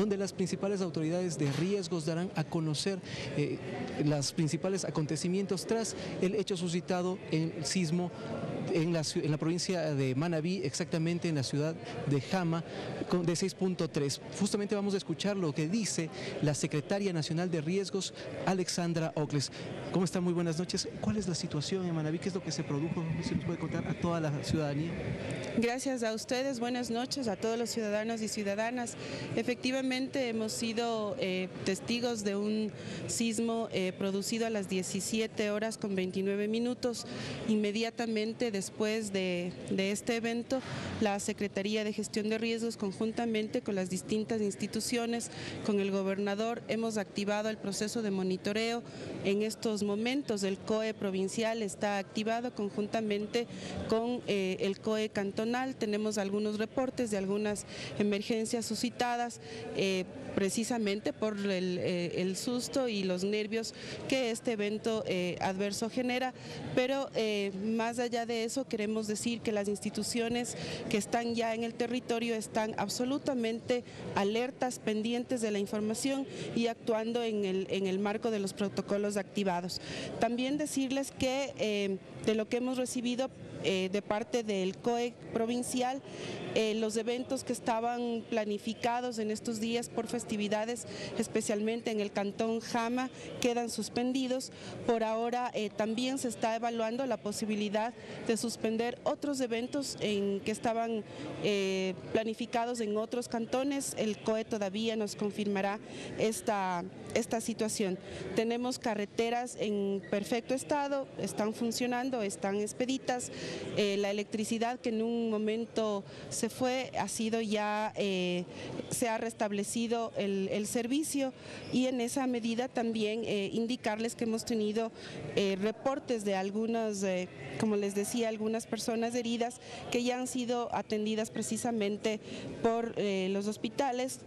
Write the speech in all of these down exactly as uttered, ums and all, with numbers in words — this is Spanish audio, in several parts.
donde las principales autoridades de riesgos darán a conocer eh, los principales acontecimientos tras el hecho suscitado en el sismo en la, en la provincia de Manabí, exactamente en la ciudad de Jama, de seis punto tres. Justamente vamos a escuchar lo que dice la secretaria nacional de riesgos, Alexandra Ocles. ¿Cómo está? Muy buenas noches. ¿Cuál es la situación en Manabí? ¿Qué es lo que se produjo? ¿Se nos puede contar a toda la ciudadanía? Gracias a ustedes, buenas noches a todos los ciudadanos y ciudadanas. Efectivamente hemos sido eh, testigos de un sismo eh, producido a las diecisiete horas con veintinueve minutos. Inmediatamente después de, de este evento, la Secretaría de Gestión de Riesgos, conjuntamente con las distintas instituciones, con el gobernador, hemos activado el proceso de monitoreo. En estos momentos el C O E provincial está activado conjuntamente con eh, el C O E cantonal. Tenemos algunos reportes de algunas emergencias suscitadas eh, precisamente por el, eh, el susto y los nervios que este evento eh, adverso genera, pero eh, más allá de eso queremos decir que las instituciones que están ya en el territorio están absolutamente alertas, pendientes de la información y actuando en el, en el marco de los protocolos activados. También decirles que eh, de lo que hemos recibido Eh, de parte del C O E provincial, eh, los eventos que estaban planificados en estos días por festividades, especialmente en el cantón Jama, quedan suspendidos. Por ahora eh, también se está evaluando la posibilidad de suspender otros eventos en que estaban eh, planificados en otros cantones. El C O E todavía nos confirmará esta, esta situación. Tenemos carreteras en perfecto estado, están funcionando, están expeditas. Eh, la electricidad que en un momento se fue ha sido ya, eh, se ha restablecido el, el servicio y en esa medida también eh, indicarles que hemos tenido eh, reportes de algunas, eh, como les decía, algunas personas heridas que ya han sido atendidas precisamente por eh, los hospitales.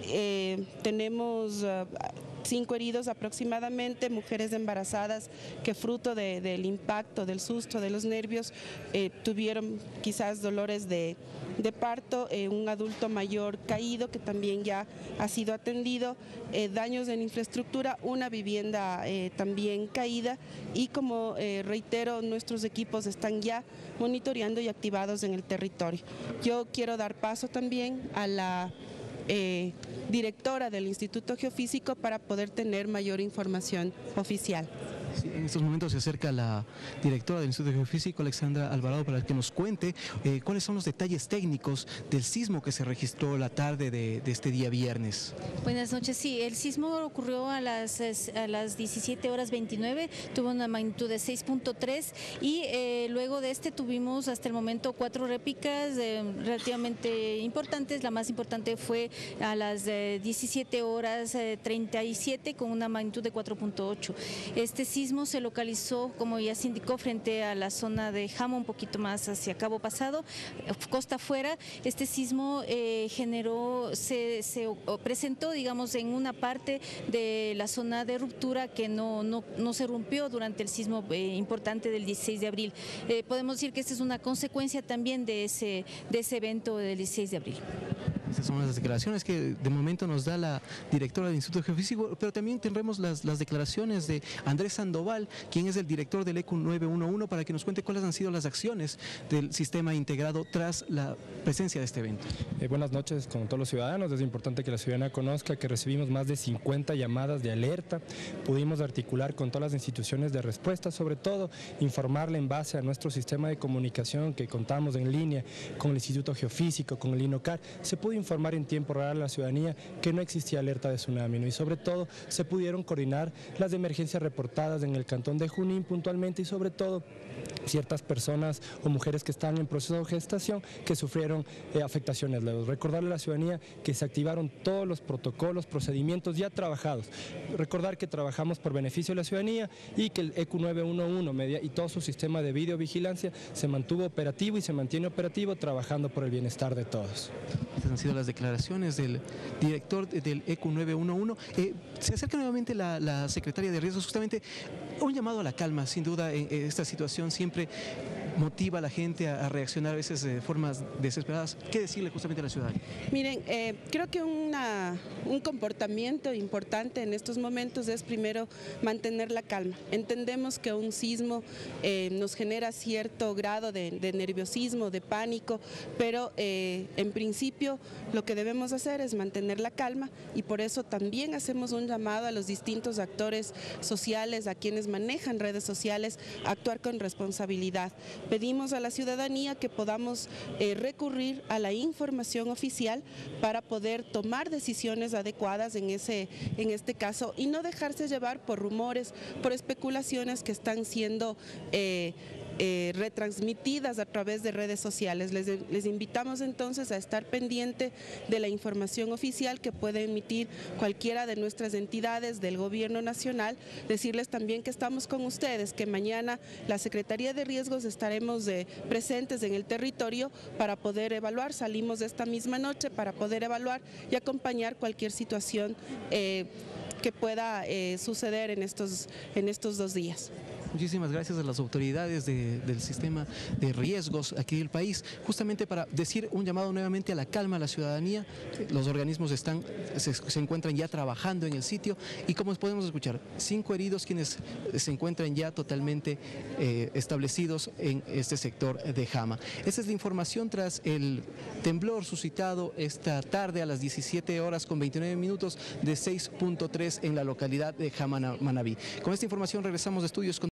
Eh, tenemos uh, cinco heridos aproximadamente, mujeres embarazadas que fruto de, del impacto, del susto, de los nervios, eh, tuvieron quizás dolores de, de parto, eh, un adulto mayor caído que también ya ha sido atendido, eh, daños en infraestructura, una vivienda eh, también caída y como eh, reitero, nuestros equipos están ya monitoreando y activados en el territorio. Yo quiero dar paso también a la Eh, directora del Instituto Geofísico para poder tener mayor información oficial. Sí, en estos momentos se acerca la directora del Instituto Geofísico, Alexandra Alvarado, para que nos cuente eh, cuáles son los detalles técnicos del sismo que se registró la tarde de, de este día viernes. Buenas noches, sí, el sismo ocurrió a las, a las diecisiete horas veintinueve, tuvo una magnitud de seis punto tres y eh, luego de este tuvimos hasta el momento cuatro réplicas eh, relativamente importantes. La más importante fue a las eh, diecisiete horas treinta y siete con una magnitud de cuatro punto ocho. Este sismo se localizó, como ya se indicó, frente a la zona de Jama, un poquito más hacia Cabo Pasado, costa afuera. Este sismo eh, generó, se, se presentó, digamos, en una parte de la zona de ruptura que no, no, no se rompió durante el sismo eh, importante del dieciséis de abril. Eh, podemos decir que esta es una consecuencia también de ese, de ese evento del dieciséis de abril. Estas son las declaraciones que de momento nos da la directora del Instituto Geofísico, pero también tendremos las, las declaraciones de Andrés Sandoval, quien es el director del E Q nueve uno uno, para que nos cuente cuáles han sido las acciones del sistema integrado tras la presencia de este evento. Eh, buenas noches con todos los ciudadanos. Es importante que la ciudadanía conozca que recibimos más de cincuenta llamadas de alerta, pudimos articular con todas las instituciones de respuesta, sobre todo informarle en base a nuestro sistema de comunicación que contamos en línea con el Instituto Geofísico, con el INOCAR. Se pudo informar en tiempo real a la ciudadanía que no existía alerta de tsunami, ¿no? Y sobre todo se pudieron coordinar las emergencias reportadas en el cantón de Junín puntualmente y sobre todo ciertas personas o mujeres que están en proceso de gestación que sufrieron eh, afectaciones leves. Recordarle a la ciudadanía que se activaron todos los protocolos, procedimientos ya trabajados. Recordar que trabajamos por beneficio de la ciudadanía y que el E Q nueve uno uno media, y todo su sistema de videovigilancia se mantuvo operativo y se mantiene operativo trabajando por el bienestar de todos. Estas han sido sido las declaraciones del director del E Q nueve uno uno. Eh, se acerca nuevamente la, la secretaria de Riesgos, justamente un llamado a la calma. Sin duda, en, en esta situación siempre motiva a la gente a, a reaccionar a veces de formas desesperadas. ¿Qué decirle justamente a la ciudadanía? Miren, eh, creo que una, un comportamiento importante en estos momentos es primero mantener la calma. Entendemos que un sismo eh, nos genera cierto grado de, de nerviosismo, de pánico, pero eh, en principio lo que debemos hacer es mantener la calma, y por eso también hacemos un llamado a los distintos actores sociales, a quienes manejan redes sociales, a actuar con responsabilidad. Pedimos a la ciudadanía que podamos eh, recurrir a la información oficial para poder tomar decisiones adecuadas en, ese, en este caso, y no dejarse llevar por rumores, por especulaciones que están siendo eh, Eh, retransmitidas a través de redes sociales. Les, les invitamos entonces a estar pendiente de la información oficial que puede emitir cualquiera de nuestras entidades del gobierno nacional. Decirles también que estamos con ustedes, que mañana la Secretaría de Riesgos estaremos eh, presentes en el territorio para poder evaluar. Salimos esta misma noche para poder evaluar y acompañar cualquier situación eh, que pueda eh, suceder en estos, en estos dos días. Muchísimas gracias a las autoridades de, del sistema de riesgos aquí del país, justamente para decir un llamado nuevamente a la calma a la ciudadanía. Los organismos están, se, se encuentran ya trabajando en el sitio, y como podemos escuchar, cinco heridos quienes se encuentran ya totalmente eh, establecidos en este sector de Jama. Esta es la información tras el temblor suscitado esta tarde a las diecisiete horas con veintinueve minutos de seis punto tres en la localidad de Jama, Manabí. Con esta información regresamos de estudios con